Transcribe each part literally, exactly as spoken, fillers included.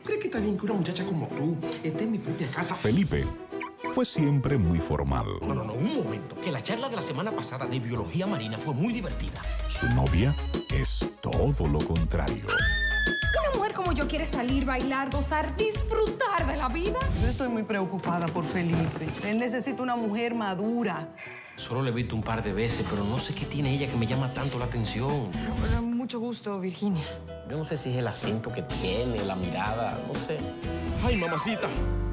¿Crees que está bien que una muchacha como tú esté en mi propia casa? Felipe fue siempre muy formal. No, no, no, un momento. Que la charla de la semana pasada de biología marina fue muy divertida. Su novia es todo lo contrario. Una mujer como yo quiere salir, bailar, gozar, disfrutar de la vida. Yo estoy muy preocupada por Felipe. Él necesita una mujer madura. Solo le he visto un par de veces, pero no sé qué tiene ella que me llama tanto la atención. Bueno, mucho gusto, Virginia. Yo no sé si es el acento que tiene, la mirada, no sé. ¡Ay, mamacita!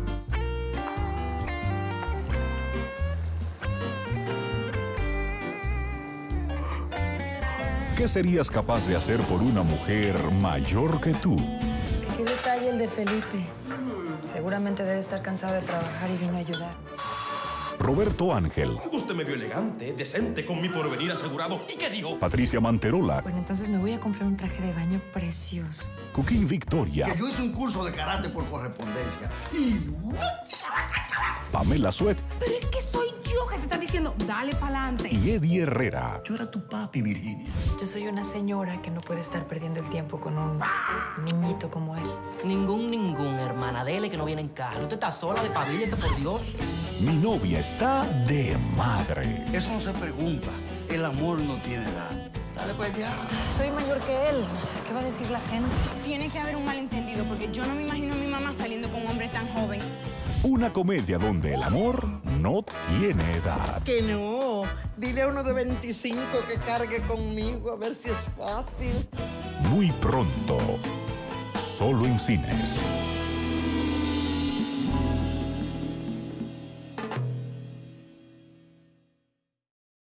¿Qué serías capaz de hacer por una mujer mayor que tú? Qué detalle el de Felipe. Seguramente debe estar cansado de trabajar y vino a ayudar. Roberto Ángel. Usted me vio elegante, decente, con mi porvenir asegurado. ¿Y qué dijo? Patricia Manterola. Bueno, entonces me voy a comprar un traje de baño precioso. Coquín Victoria. Que yo hice un curso de karate por correspondencia. Y... Pamela Suet. Pero es que soy yo que te está diciendo, dale pa'lante. Y Eddie Herrera. Yo era tu papi, Virginia. Yo soy una señora que no puede estar perdiendo el tiempo con un niñito como él. Ningún, ningún, hermana. Dele que no viene en carro. Usted está sola, despabilese, por Dios. Mi novia está de madre. Eso no se pregunta. El amor no tiene edad. Dale pues ya. Soy mayor que él. ¿Qué va a decir la gente? Tiene que haber un malentendido porque yo no me imagino a mi mamá saliendo con un hombre tan joven. Una comedia donde el amor no tiene edad. Que no. Dile a uno de veinticinco que cargue conmigo a ver si es fácil. Muy pronto. Solo en cines.